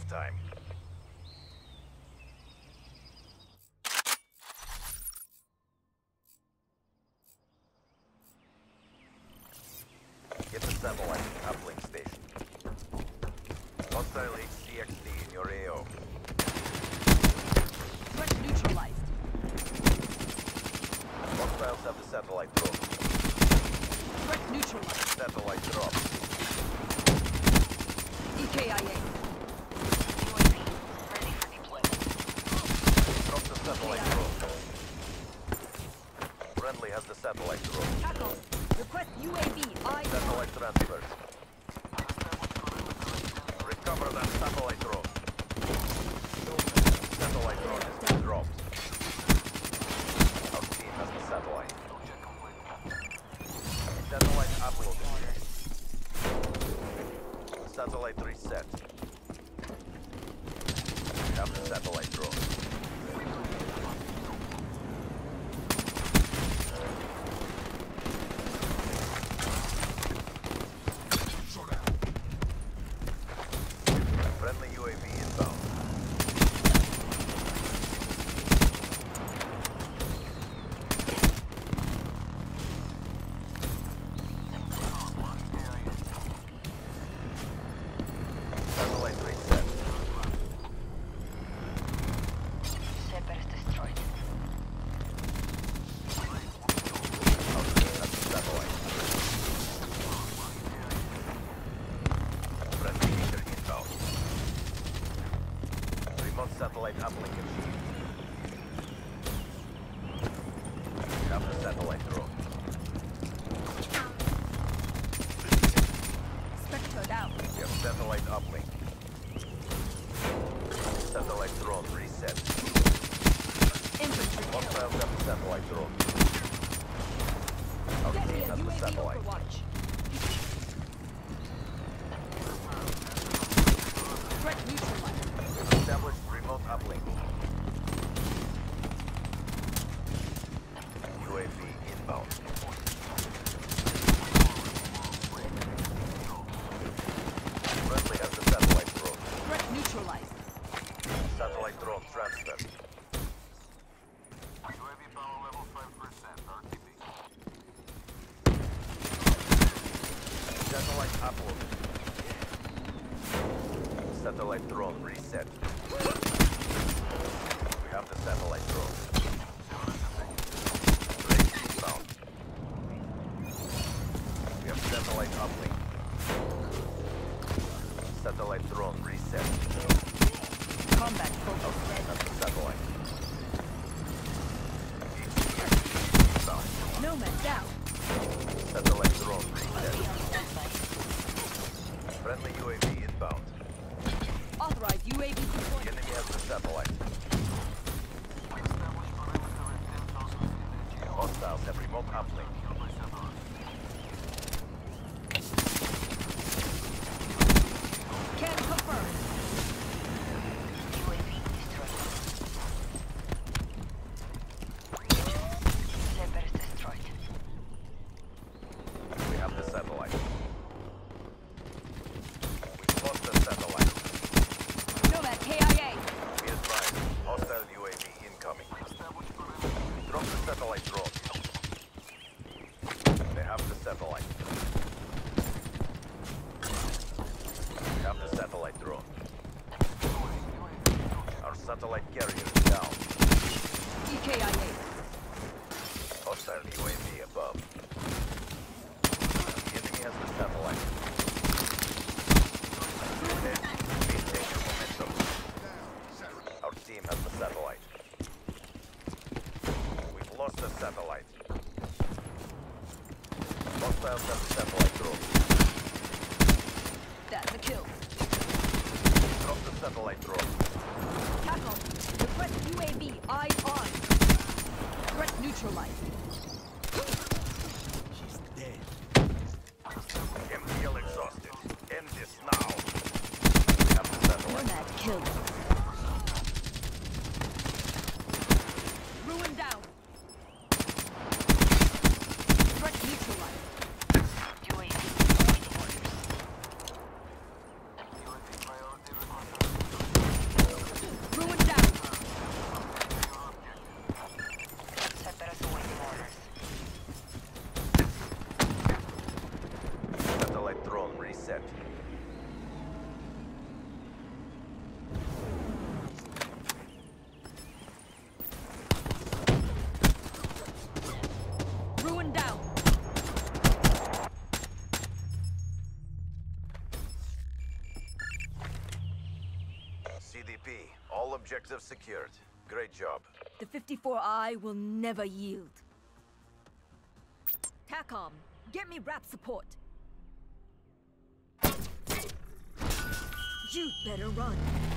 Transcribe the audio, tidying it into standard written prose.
halftime. Get the satellite uplink station. Hostile HCXD in your AO. Threat neutralized. Hostiles have the satellite drone. Threat neutralized. Satellite drop. EKIA. UAV ready for deployment. Drop the satellite drone. Friendly has the satellite drone. Tackle. Request UAV. I Satellite transfers. Recover that satellite drone. Satellite drone has been dropped. Our team has the satellite. Satellite uploaded. Satellite reset. Have the satellite drone. Friendly UAV inbound. Satellite reset. Cerberus destroyed. Our team has the satellite. Friendly leader inbound. Remote satellite uplink achieved. Have the satellite drone. Spectre down. We have satellite uplink. Satellite drone reset. Infantry. Hostiles have the satellite drone. Our Get me team a has the UAV satellite. overwatch. Threat neutralized. We've established remote uplink. UAV inbound. Friendly has the satellite drone. Threat neutralized. Satellite drone transfer. UAV power level 5%. RTB. Satellite uploaded. Satellite drone reset. We have the satellite drone. Range inbound. We have satellite uplink. Satellite drone reset. Combat focus dead. That's the satellite. Inbound. Nomad down. Satellite drone reset. Standby. Friendly UAV inbound. Authorized UAV The deployment. enemy has the satellite. Established perimeter at 10,000 feet. Hostiles have remote uplink. Killed by satellite. Can confirm. UAV destroyed. Cerberus destroyed. We have the satellite. We lost the satellite. Nomad KIA. Be advised, hostile UAV incoming. Established perimeter. Drop the satellite drone. They have the satellite. We have the satellite drone. Our satellite carrier is down. EKIA. Hostile UAV above. The enemy has the satellite. Maintain your momentum. Our team has the satellite. We've lost the satellite. Hostiles have the satellite drone. That's a kill. Drop the satellite drone. Tackle. Request UAV. Eyes on. Threat neutralized. She's dead. MTL exhausted. End this now. We have the satellite. Nomad killed. Ruin down. Threat neutralized. UAV awaiting orders. UAV priority reconfirmed. set. Ruin down. CDP, all objectives secured. Great job. The 54I will never yield. TACOM, get me RAP support. You better run.